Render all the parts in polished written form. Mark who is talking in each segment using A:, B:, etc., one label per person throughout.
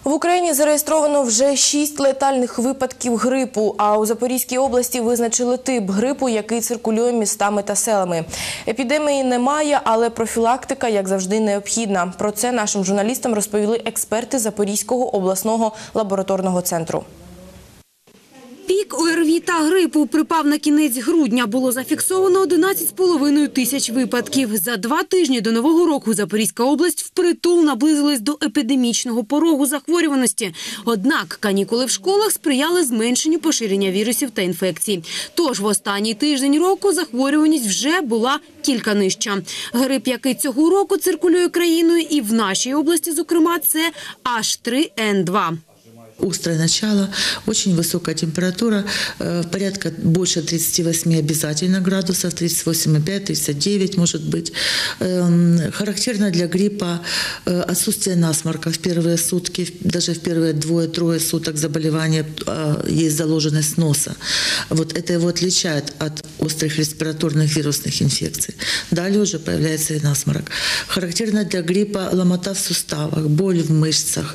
A: В Україні зареєстровано вже 6 летальних випадків грипу, а у Запорізькій області визначили тип грипу, який циркулює містами та селами. Епідемії немає, але профілактика, як завжди, необхідна. Про це нашим журналістам розповіли експерти Запорізького обласного лабораторного центру.
B: Пік ОРВІ та грипу припав на кінець грудня. Було зафіксовано 11,5 тисяч випадків. За 2 тижні до Нового року Запорізька область впритул наблизилась до епідемічного порогу захворюваності. Однак канікули в школах сприяли зменшенню поширення вірусів та інфекцій. Тож в останній тиждень року захворюваність вже була кілька нижча. Грип, який цього року циркулює країною і в нашій області, зокрема, це H3N2.
C: Острое начало, очень высокая температура, порядка больше 38 обязательно градусов, 38,5, 39 может быть. Характерно для гриппа отсутствие насморка в первые сутки, даже в первые 2-3 суток заболевания есть заложенность носа. Вот это его отличает от острых респираторных вирусных инфекций. Далее уже появляется и насморк. Характерно для гриппа ломота в суставах, боль в мышцах,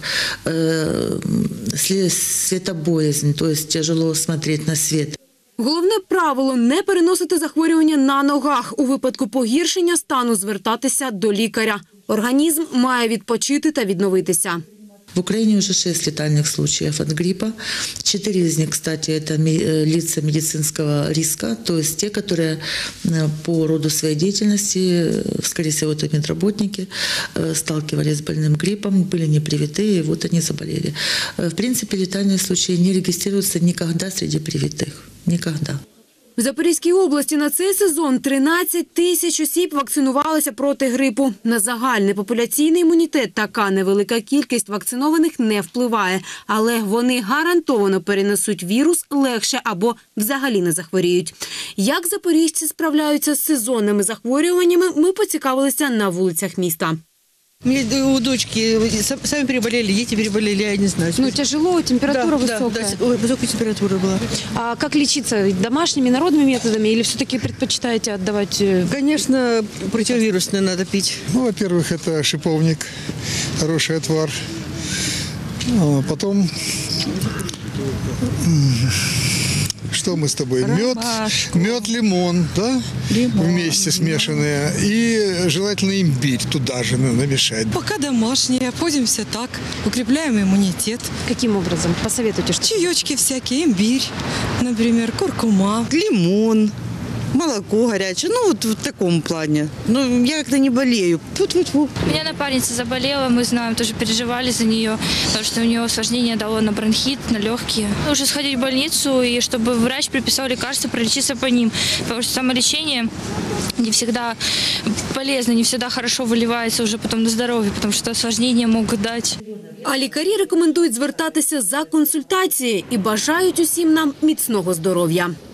C: светобоязнь, то есть тяжело смотреть на свет.
B: Головне правило – не переносити захворювання на ногах. У випадку погіршення стану звертатися до лікаря. Організм має відпочити та відновитися.
C: В Украине уже 6 летальных случаев от гриппа. 4 из них, кстати, это лица медицинского риска, то есть те, которые по роду своей деятельности, скорее всего, это медработники, сталкивались с больным гриппом, были не привитые, и вот они заболели. В принципе, летальные случаи не регистрируются никогда среди привитых. Никогда.
B: В Запорізькій області на цей сезон 13 тисяч осіб вакцинувалися проти грипу. На загальний популяційний імунітет така невелика кількість вакцинованих не впливає. Але вони гарантовано перенесуть вірус легше або взагалі не захворіють. Як запоріжці справляються з сезонними захворюваннями, ми поцікавилися на вулицях міста.
D: У дочки сами переболели, дети переболели, я не знаю.
B: Ну, тяжело, температура высокая.
D: Да, высокая температура была.
B: А как лечиться? Домашними, народными методами или все-таки предпочитаете отдавать?
D: Конечно, противовирусное надо пить.
E: Ну, во-первых, это шиповник, хороший отвар. Потом, что мы с тобой? Мед, лимон, да? Лимон. Вместе смешанные. И желательно имбирь туда же намешать.
F: Пока домашние, обходимся так, укрепляем иммунитет.
B: Каким образом? Посоветуйте.
F: Чаечки всякие, имбирь, например, куркума.
D: Лимон, молоко горячее, ну вот в таком плане. Ну, я как-то не болею.
G: У меня напарница заболела, мы знаем, тоже переживали за нее, потому что у нее осложнение дало на бронхит, на легкие. Нужно сходить в больницу, и чтобы врач приписал лекарства, пролечиться по ним, потому что самолечение не всегда полезно, не всегда хорошо выливается уже потом на здоровье, потому что осложнения могут дать.
B: А лікарі рекомендують звертатися за консультацією і бажають усім нам міцного здоров'я.